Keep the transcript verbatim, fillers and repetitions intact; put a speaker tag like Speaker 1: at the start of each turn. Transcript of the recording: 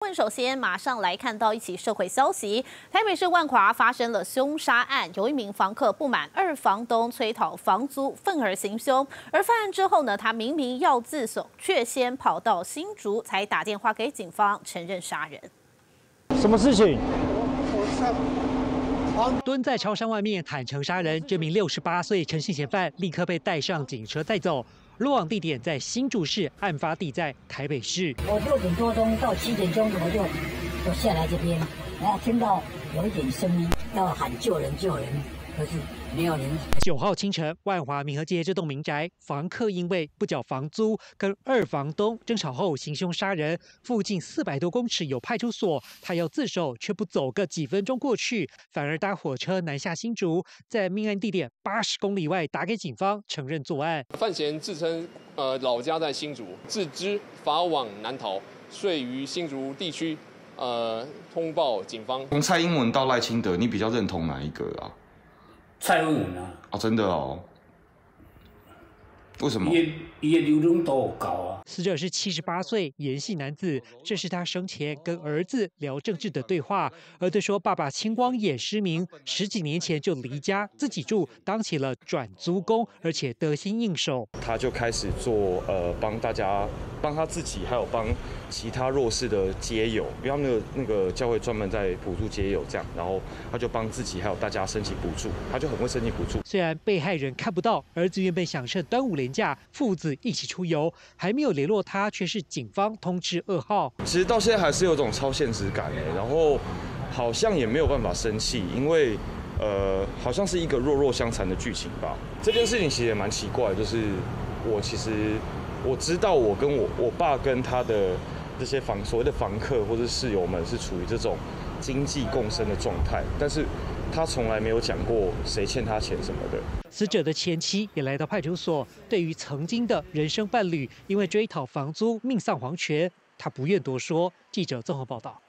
Speaker 1: 闻首先马上来看到一起社会消息：台北市万华发生了凶杀案，有一名房客不满二房东催讨房租，愤而行凶。而犯案之后呢，他明明要自首，却先跑到新竹，才打电话给警方承认杀人。
Speaker 2: 什么事情？
Speaker 3: 蹲在超商外面坦诚杀人，这名六十八岁陈姓嫌犯立刻被带上警车带走。落网地点在新竹市，案发地在台北市。
Speaker 4: 我六点多钟到七点钟，我就我下来这边，然后听到有一点声音，要喊救人救人，可是没有人。
Speaker 3: 九号清晨，万华民和街这栋民宅，房客因为不缴房租，跟二房东争吵后行凶杀人。附近四百多公尺有派出所，他要自首，却不走个几分钟过去，反而搭火车南下新竹，在命案地点八十公里外打给警方，承认作案。
Speaker 5: 范闲自称呃老家在新竹，自知法网难逃，遂于新竹地区呃通报警方。
Speaker 6: 从蔡英文到赖清德，你比较认同哪一个啊？
Speaker 7: 蔡英文啊！
Speaker 6: 哦，真的哦？为什么？
Speaker 7: 伊伊的流量都有高啊。
Speaker 3: 死者是七十八岁严姓男子，这是他生前跟儿子聊政治的对话。儿子说，爸爸青光眼失明，十几年前就离家自己住，当起了转租工，而且得心应手。
Speaker 8: 他就开始做呃，帮大家、帮他自己，还有帮其他弱势的街友，因为他们那个那个教会专门在补助街友这样，然后他就帮自己还有大家申请补助，他就很会申请补助。
Speaker 3: 虽然被害人看不到，儿子原本想趁端午连假父子一起出游，还没有联络他，却是警方通知噩耗。
Speaker 8: 其实到现在还是有种超现实感哎，然后好像也没有办法生气，因为呃，好像是一个弱弱相残的剧情吧。这件事情其实也蛮奇怪，就是我其实我知道我跟我我爸跟他的这些房所谓的房客或者室友们是处于这种经济共生的状态，但是他从来没有讲过谁欠他钱什么的。
Speaker 3: 死者的前妻也来到派出所，对于曾经的人生伴侣因为追讨房租命丧黄泉，他不愿多说。记者综合报道。